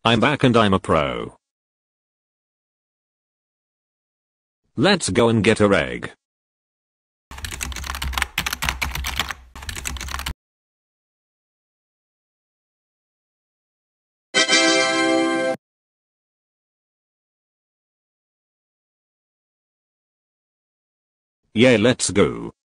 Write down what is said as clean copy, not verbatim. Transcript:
I'm back and I'm a pro. Let's go and get a egg. Yeah, let's go.